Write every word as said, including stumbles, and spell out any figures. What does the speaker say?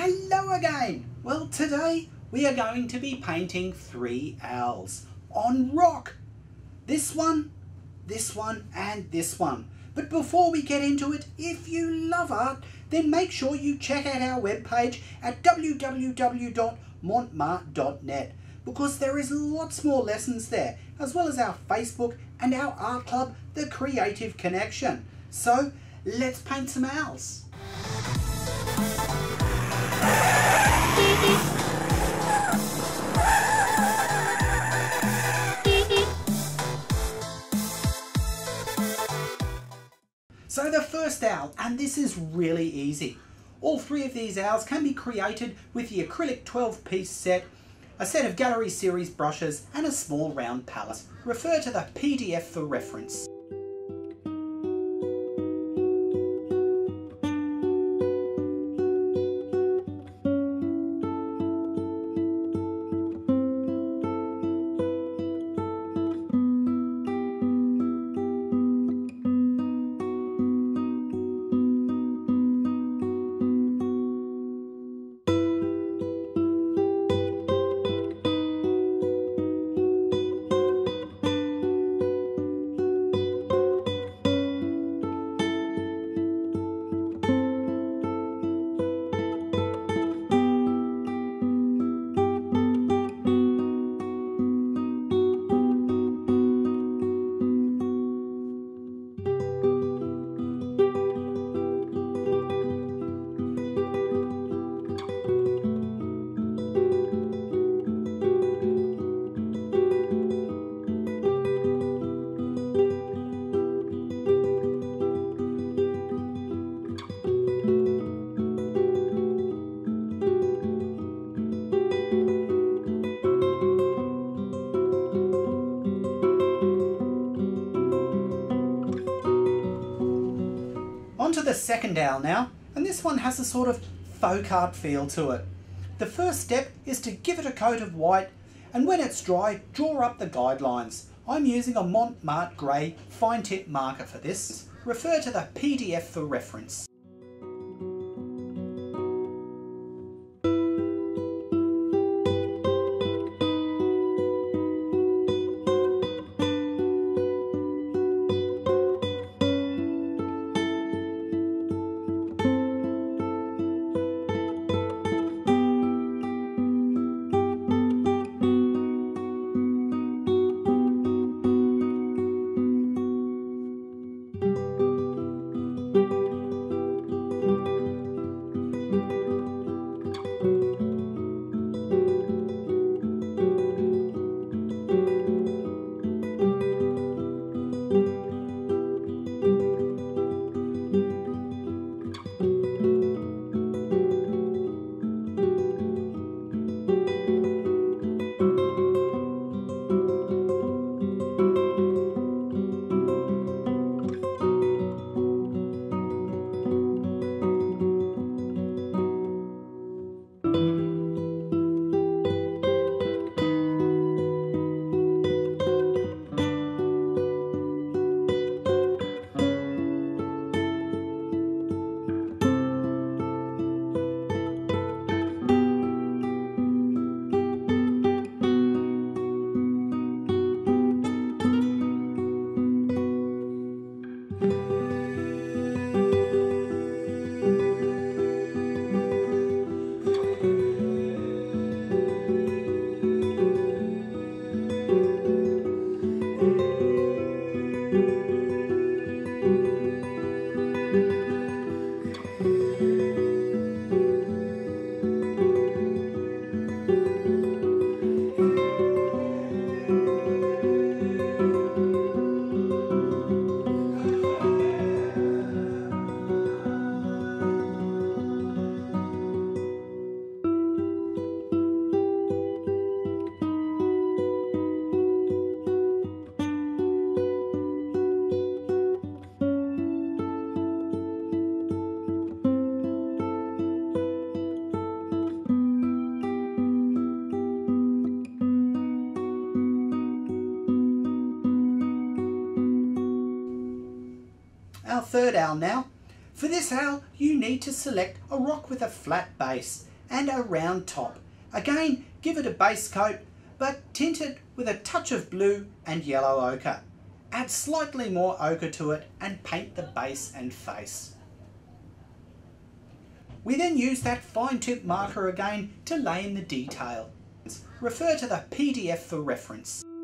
Hello again! Well, today we are going to be painting three owls on rock. This one, this one and this one. But before we get into it, if you love art, then make sure you check out our webpage at w w w dot mont marte dot net because there is lots more lessons there, as well as our Facebook and our art club, The Creative Connection. So let's paint some owls. So the first owl, and this is really easy. All three of these owls can be created with the acrylic twelve piece set, a set of gallery series brushes and a small round palette. Refer to the P D F for reference. On to the second owl now, and this one has a sort of folk art feel to it. The first step is to give it a coat of white, and when it's dry, draw up the guidelines. I'm using a Mont Marte grey fine tip marker for this. Refer to the P D F for reference. Our third owl now. For this owl, you need to select a rock with a flat base and a round top. Again, give it a base coat, but tint it with a touch of blue and yellow ochre. Add slightly more ochre to it and paint the base and face. We then use that fine tip marker again to lay in the detail. Refer to the P D F for reference.